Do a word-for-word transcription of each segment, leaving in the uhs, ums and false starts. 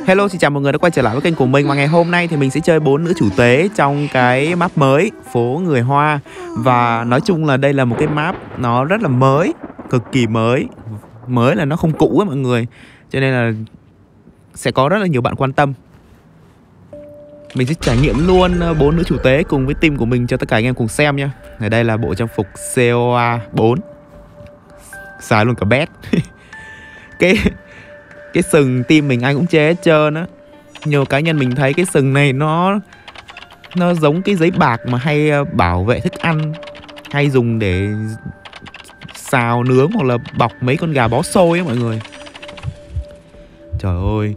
Hello, xin chào mọi người đã quay trở lại với kênh của mình. Và ngày hôm nay thì mình sẽ chơi bốn nữ chủ tế trong cái map mới phố người Hoa. Và nói chung là đây là một cái map nó rất là mới, cực kỳ mới. Mới là nó không cũ á mọi người, cho nên là sẽ có rất là nhiều bạn quan tâm. Mình sẽ trải nghiệm luôn bốn nữ chủ tế cùng với team của mình cho tất cả anh em cùng xem nha. Ở đây là bộ trang phục xê o a bốn, xài luôn cả bét. Cái Cái sừng team mình ai cũng chê hết trơn á. Nhiều cá nhân mình thấy cái sừng này nó Nó giống cái giấy bạc mà hay bảo vệ thức ăn, hay dùng để xào nướng hoặc là bọc mấy con gà bó xôi á mọi người. Trời ơi,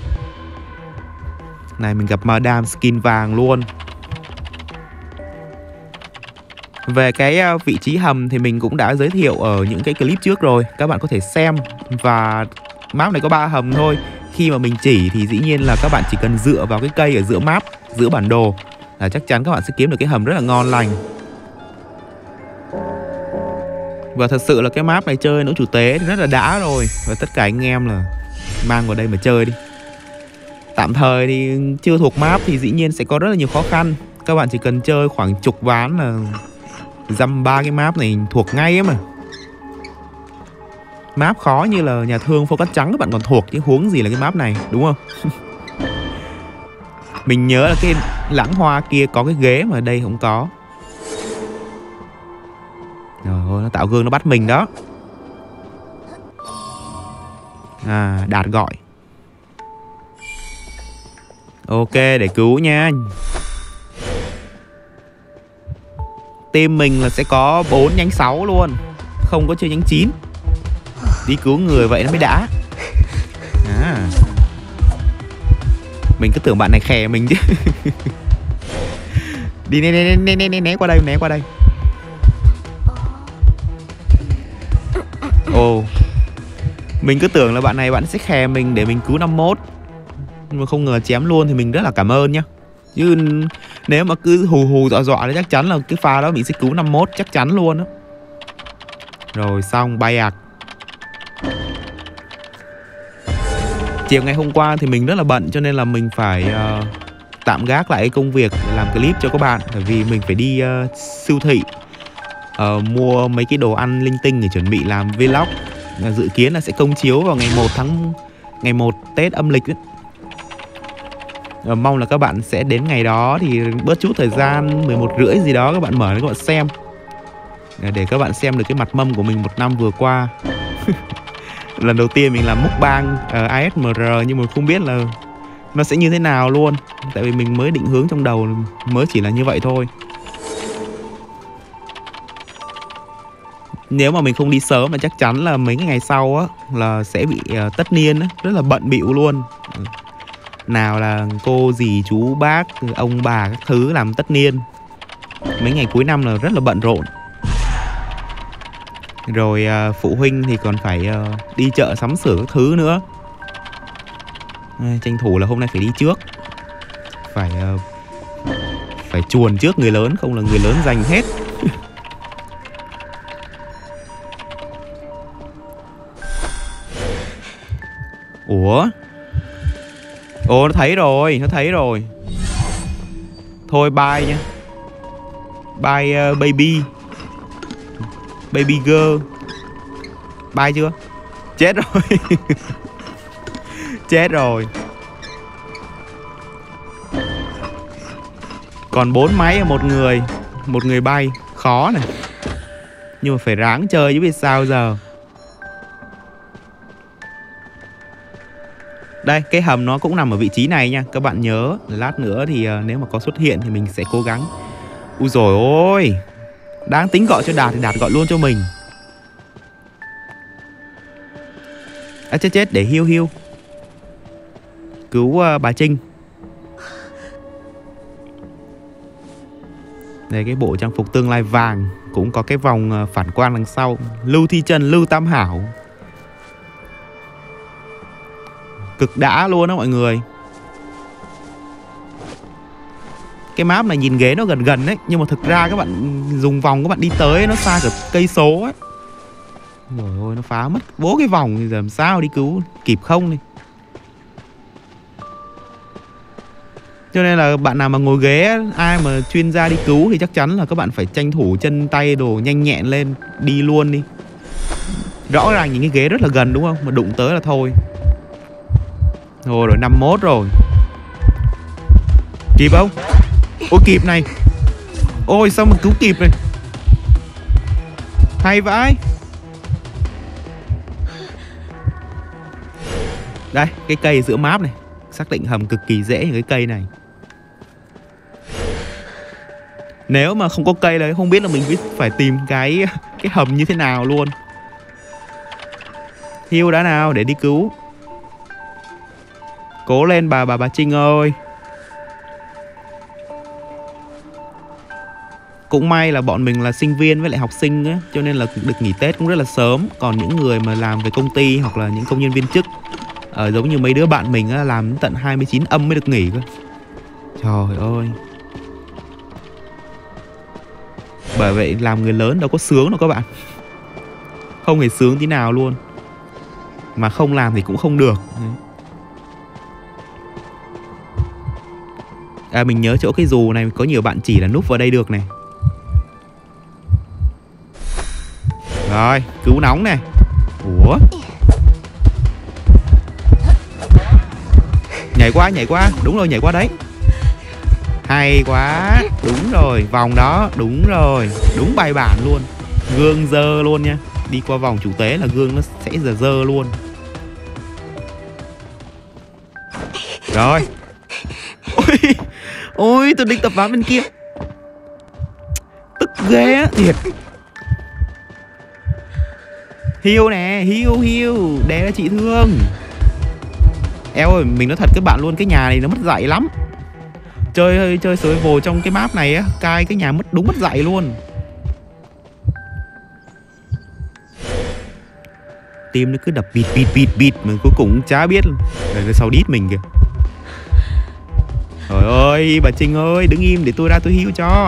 này mình gặp Madame skin vàng luôn. Về cái vị trí hầm thì mình cũng đã giới thiệu ở những cái clip trước rồi, các bạn có thể xem. Và map này có ba hầm thôi. Khi mà mình chỉ thì dĩ nhiên là các bạn chỉ cần dựa vào cái cây ở giữa map, giữa bản đồ là chắc chắn các bạn sẽ kiếm được cái hầm rất là ngon lành. Và thật sự là cái map này chơi nữ chủ tế thì rất là đã rồi. Và tất cả anh em là mang vào đây mà chơi đi. Tạm thời thì chưa thuộc map thì dĩ nhiên sẽ có rất là nhiều khó khăn. Các bạn chỉ cần chơi khoảng chục ván là dăm ba cái map này thuộc ngay ấy mà. Map khó như là nhà thương phô cắt trắng các bạn còn thuộc, chứ huống gì là cái map này, đúng không? Mình nhớ là cái lãng hoa kia có cái ghế mà ở đây không có. Trời ơi, nó tạo gương nó bắt mình đó. À, Đạt gọi. Ok, để cứu nha. Team mình là sẽ có bốn nhánh sáu luôn, không có chơi nhánh chín. Đi cứu người vậy nó mới đã. À, mình cứ tưởng bạn này khè mình chứ. Đi né né né né né né qua đây, né qua đây. Ồ, oh, mình cứ tưởng là bạn này bạn sẽ khè mình để mình cứu năm mốt, nhưng mà không ngờ chém luôn thì mình rất là cảm ơn nhá. Chứ nếu mà cứ hù hù dọa dọa thì chắc chắn là cái pha đó mình sẽ cứu năm mốt chắc chắn luôn á. Rồi xong, bay ạc. Chiều ngày hôm qua thì mình rất là bận cho nên là mình phải uh, tạm gác lại công việc làm clip cho các bạn. Bởi vì mình phải đi uh, siêu thị uh, mua mấy cái đồ ăn linh tinh để chuẩn bị làm vlog. uh, Dự kiến là sẽ công chiếu vào ngày một tháng ngày một Tết âm lịch ấy. uh, Mong là các bạn sẽ đến ngày đó thì bớt chút thời gian, mười một rưỡi gì đó các bạn mở để các bạn xem, để các bạn xem được cái mặt mâm của mình một năm vừa qua. Lần đầu tiên mình làm mukbang uh, a ét em rờ nhưng mà không biết là nó sẽ như thế nào luôn. Tại vì mình mới định hướng trong đầu mới chỉ là như vậy thôi. Nếu mà mình không đi sớm mà chắc chắn là mấy cái ngày sau á là sẽ bị uh, tất niên á, rất là bận bịu luôn. Nào là cô dì chú bác ông bà các thứ làm tất niên. Mấy ngày cuối năm là rất là bận rộn. Rồi uh, phụ huynh thì còn phải uh, đi chợ sắm sửa các thứ nữa. à, Tranh thủ là hôm nay phải đi trước. Phải uh, Phải chuồn trước người lớn, không là người lớn giành hết. Ủa? Ồ, nó thấy rồi, nó thấy rồi. Thôi bye nha. Bye uh, baby. Baby girl. Bye chưa? Chết rồi. Chết rồi. Còn bốn máy ở một người. Một người bay. Khó này. Nhưng mà phải ráng chơi chứ biết sao giờ. Đây, cái hầm nó cũng nằm ở vị trí này nha. Các bạn nhớ, lát nữa thì uh, nếu mà có xuất hiện thì mình sẽ cố gắng. Úi dồi ôi, đáng tính gọi cho Đạt thì Đạt gọi luôn cho mình. À, chết chết, để hiu hiu. Cứu uh, bà Trinh. Đây, cái bộ trang phục tương lai vàng. Cũng có cái vòng uh, phản quang đằng sau. Lưu Thi Trần, Lưu Tam Hảo. Cực đã luôn đó mọi người. Cái map này nhìn ghế nó gần gần đấy, nhưng mà thực ra các bạn dùng vòng các bạn đi tới nó xa cả cây số ấy. Rồi ôi, nó phá mất bố cái vòng thì giờ làm sao đi cứu kịp không đi. Cho nên là bạn nào mà ngồi ghế, ai mà chuyên gia đi cứu thì chắc chắn là các bạn phải tranh thủ chân tay đồ nhanh nhẹn lên, đi luôn đi. Rõ ràng những cái ghế rất là gần đúng không? Mà đụng tới là thôi. Rồi rồi, năm mốt rồi. Kịp không? Ôi kịp này. Ôi sao mà cứu kịp này. Hay vãi. Đây, cái cây giữa map này. Xác định hầm cực kỳ dễ những cái cây này. Nếu mà không có cây đấy, không biết là mình phải tìm cái cái hầm như thế nào luôn. Hiêu đã nào để đi cứu. Cố lên bà bà bà Trinh ơi. Cũng may là bọn mình là sinh viên với lại học sinh á, cho nên là được nghỉ Tết cũng rất là sớm. Còn những người mà làm về công ty hoặc là những công nhân viên chức, ờ, giống như mấy đứa bạn mình á, làm đến tận hai mươi chín âm mới được nghỉ cơ. Trời ơi. Bởi vậy làm người lớn đâu có sướng đâu các bạn. Không hề sướng tí nào luôn. Mà không làm thì cũng không được. À, mình nhớ chỗ cái dù này có nhiều bạn chỉ là núp vào đây được này. Rồi, cứu nóng này. Ủa, nhảy qua, nhảy qua. Đúng rồi, nhảy qua đấy. Hay quá. Đúng rồi, vòng đó. Đúng rồi, đúng bài bản luôn. Gương dơ luôn nha. Đi qua vòng chủ tế là gương nó sẽ dơ dơ luôn. Rồi. Ôi, ôi tôi định tập ván bên kia. Tức ghê á, thiệt. Hiêu nè, hiêu hiêu. Đè ra chị thương. Eo ơi, mình nói thật các bạn luôn, cái nhà này nó mất dạy lắm. Chơi chơi survival trong cái map này á, cai cái nhà mất đúng mất dạy luôn. Tim nó cứ đập bịt bịt bịt bịt mà cuối cùng chả biết. Rồi sau đít mình kìa. Trời ơi, bà Trinh ơi, đứng im để tôi ra tôi heal cho.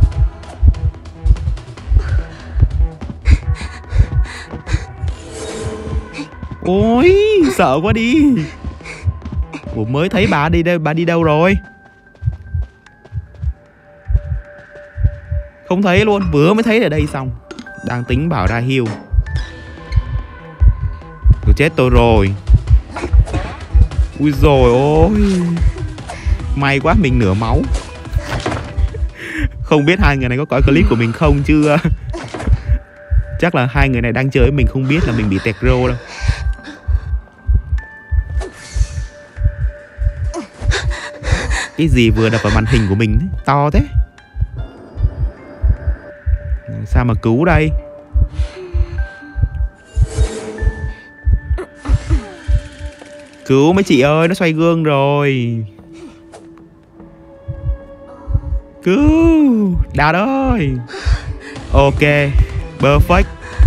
Ôi, sợ quá đi. Ủa mới thấy bà đi đâu, bà đi đâu rồi? Không thấy luôn, vừa mới thấy ở đây xong. Đang tính bảo ra heal. Tôi chết tôi rồi. Ui dồi ôi. May quá mình nửa máu. Không biết hai người này có coi clip của mình không chứ. Chắc là hai người này đang chơi với mình không biết là mình bị tẹt rô đâu. Cái gì vừa đập vào màn hình của mình ấy, to thế. Sao mà cứu đây? Cứu mấy chị ơi, nó xoay gương rồi. Cứu Đạt ơi. Ok, perfect.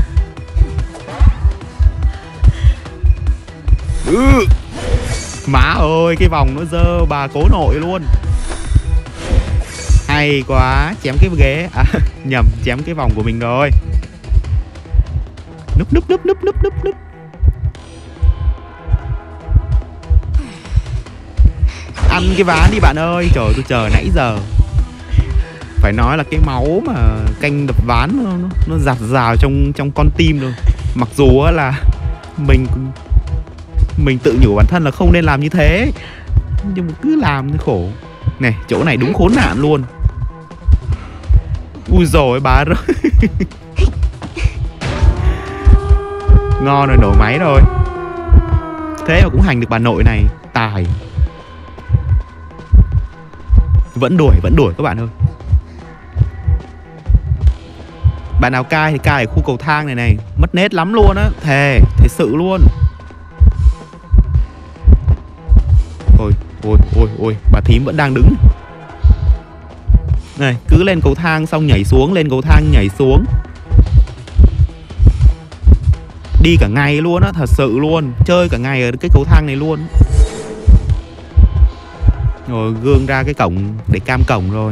Ừ. Má ơi, cái vòng nó dơ bà cố nội luôn. Hay quá, chém cái ghế. À, nhầm, chém cái vòng của mình rồi. Núp núp núp núp núp núp núp. Ăn cái ván đi bạn ơi. Trời, tôi chờ nãy giờ. Phải nói là cái máu mà canh đập ván nó, nó, nó giạt rào trong trong con tim rồi. Mặc dù là mình mình tự nhủ bản thân là không nên làm như thế, nhưng mà cứ làm thì khổ. Này, chỗ này đúng khốn nạn luôn. Ui dồi bà rồi. Ngon rồi, nổ máy rồi. Thế mà cũng hành được bà nội này. Tài. Vẫn đuổi, vẫn đuổi các bạn ơi. Bạn nào cai thì cai ở khu cầu thang này này. Mất nết lắm luôn á. Thề, thật sự luôn. Ôi, ôi, ôi, ôi. Bà thím vẫn đang đứng. Này, cứ lên cầu thang xong nhảy xuống. Lên cầu thang nhảy xuống. Đi cả ngày luôn á, thật sự luôn. Chơi cả ngày ở cái cầu thang này luôn. Rồi gương ra cái cổng để cam cổng rồi.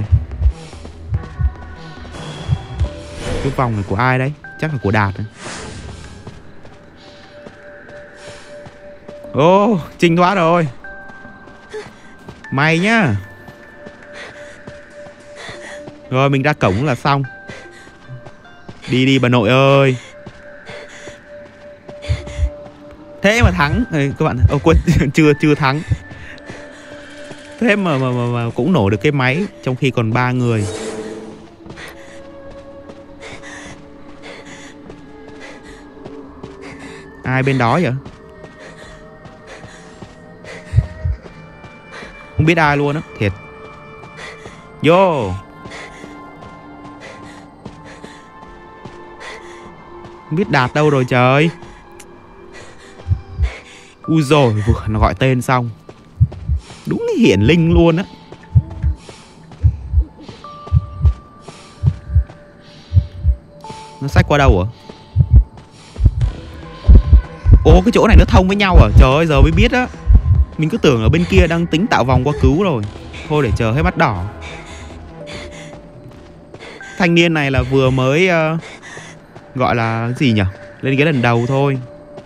Cái vòng này của ai đấy? Chắc là của Đạt. Ô, oh, Trinh thoát rồi. May nhá. Rồi mình ra cổng là xong. Đi đi bà nội ơi. Thế mà thắng. Ê, các bạn, ô quên, chưa chưa thắng. Thế mà, mà, mà, mà cũng nổ được cái máy trong khi còn ba người. Ai bên đó vậy? Không biết ai luôn á, thiệt. Vô. Không biết Đạt đâu rồi trời. Ui rồi, vừa nó gọi tên xong đúng hiển linh luôn á. Nó xách qua đâu à? Ồ, cái chỗ này nó thông với nhau à? Trời ơi, giờ mới biết á. Mình cứ tưởng ở bên kia đang tính tạo vòng qua cứu rồi. Thôi để chờ hết mắt đỏ. Thanh niên này là vừa mới uh, gọi là gì nhỉ? Lên cái lần đầu thôi.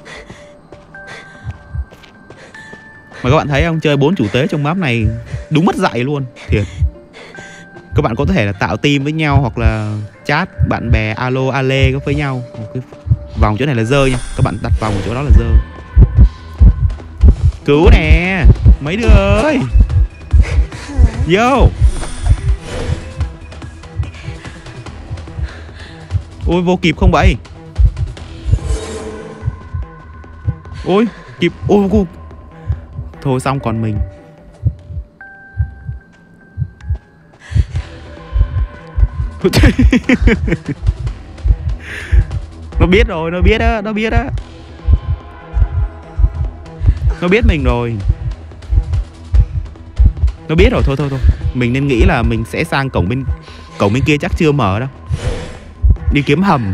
Mà các bạn thấy không? Chơi bốn chủ tế trong map này đúng mất dạy luôn. Thiệt. Các bạn có thể là tạo team với nhau hoặc là chat bạn bè alo ale với nhau. Một cái vòng chỗ này là rơi nha. Các bạn đặt vòng ở chỗ đó là rơi. Cứu nè. Mấy đứa ơi. Vô. Ôi vô kịp không vậy? Ôi kịp. Ôi cô. Thôi xong còn mình. Nó biết rồi, nó biết á, nó biết á. Nó biết mình rồi. Nó biết rồi, thôi thôi thôi. Mình nên nghĩ là mình sẽ sang cổng bên cổng bên kia chắc chưa mở đâu. Đi kiếm hầm.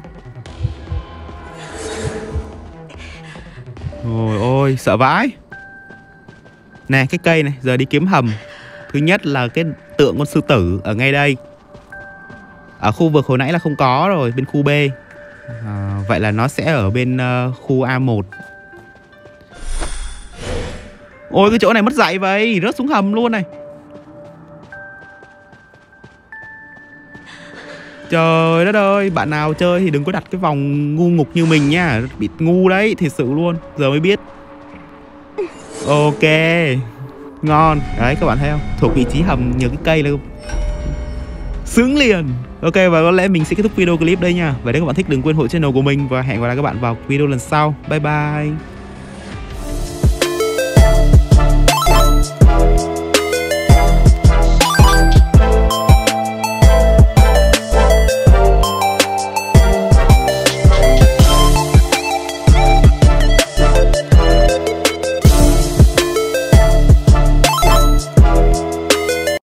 Ôi ôi, sợ vãi. Nè, cái cây này, giờ đi kiếm hầm. Thứ nhất là cái tượng con sư tử ở ngay đây. Ở khu vực hồi nãy là không có rồi, bên khu B. À, vậy là nó sẽ ở bên uh, khu A một. Ôi cái chỗ này mất dạy vậy, rớt xuống hầm luôn này. Trời đất ơi, bạn nào chơi thì đừng có đặt cái vòng ngu ngục như mình nha. Bị ngu đấy, thiệt sự luôn. Giờ mới biết. Ok. Ngon. Đấy các bạn thấy không? Thuộc vị trí hầm nhiều cái cây là sướng liền. Ok, và có lẽ mình sẽ kết thúc video clip đây nha. Và nếu các bạn thích đừng quên hộ channel của mình. Và hẹn gặp lại các bạn vào video lần sau. Bye bye.